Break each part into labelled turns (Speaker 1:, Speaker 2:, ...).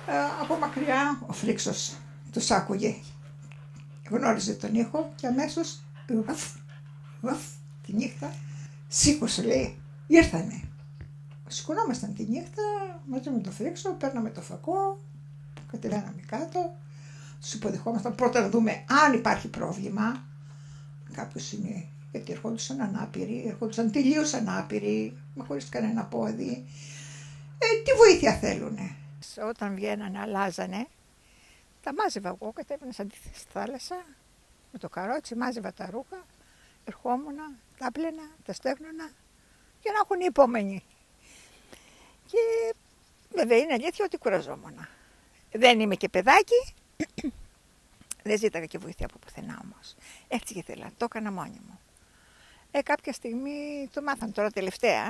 Speaker 1: Από μακριά ο Φρίξος τους άκουγε. Γνώριζε τον ήχο και αμέσως τη νύχτα σήκωσε, λέει, ήρθανε. Σηκωνόμασταν τη νύχτα μαζί με τον Φρίξο, παίρναμε το φακό, κατεβαίναμε κάτω, τους υποδεχόμασταν πρώτα να δούμε αν υπάρχει πρόβλημα. Κάποιος είναι, γιατί ερχόντουσαν ανάπηροι, ερχόντουσαν τελείως ανάπηροι, χωρίς κανένα πόδι. Τι βοήθεια θέλουνε. Όταν βγαίνανε, αλλάζανε, τα μάζευα εγώ, κατέβαινα σαν τη θάλασσα, με το καρότσι, μάζευα τα ρούχα, ερχόμουνα, τα πλαίνα, τα στέγνονα για να έχουν υπομονή. Και βέβαια είναι αλήθεια ότι κουραζόμουν. Δεν είμαι και παιδάκι, δεν ζήταγα και βοήθεια από πουθενά όμως. Έτσι και ήθελα, το έκανα μόνη μου. Κάποια στιγμή το μάθαν τώρα τελευταία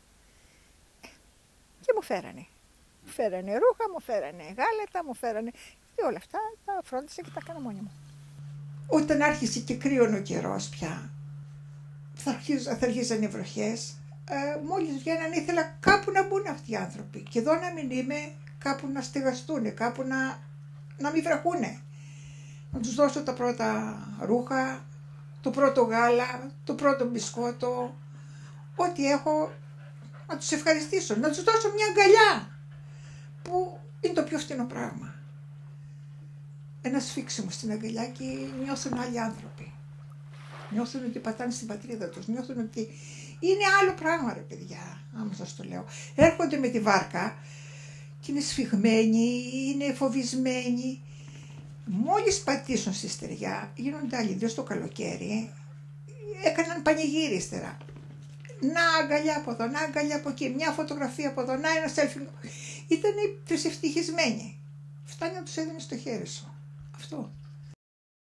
Speaker 1: και μου φέρανε. Μου φέρανε ρούχα, μου φέρανε γάλετα, μου φέρανε... Και όλα αυτά τα φρόντισα και τα έκανα μόνη μου. Όταν άρχισε και κρύωνε ο καιρός πια, θα αρχίζαν οι βροχές, μόλις βγαίνανε ήθελα κάπου να μπουν αυτοί οι άνθρωποι. Και εδώ να μην είμαι, κάπου να στεγαστούν, κάπου να μην βραχούνε. Να τους δώσω τα πρώτα ρούχα, το πρώτο γάλα, το πρώτο μπισκότο, ό,τι έχω, να τους ευχαριστήσω, να τους δώσω μια αγκαλιά, που είναι το πιο φθηνό πράγμα. Ένα σφίξιμο στην αγκαλιά και νιώθουν άλλοι άνθρωποι. Νιώθουν ότι πατάνε στην πατρίδα τους, νιώθουν ότι είναι άλλο πράγμα, ρε παιδιά, άμα σας το λέω. Έρχονται με τη βάρκα και είναι σφιγμένοι, είναι φοβισμένοι. Μόλις πατήσουν στη στεριά, γίνονται άλλοι, ιδίως το καλοκαίρι, έκαναν πανηγύρι ύστερα. Να αγκαλιά από εδώ, να αγκαλιά από εκεί, μια φωτογραφία από εδώ, να ένα selfie. Ήταν ευτυχισμένοι. Φτάνει να τους έδινε στο χέρι σου. Αυτό.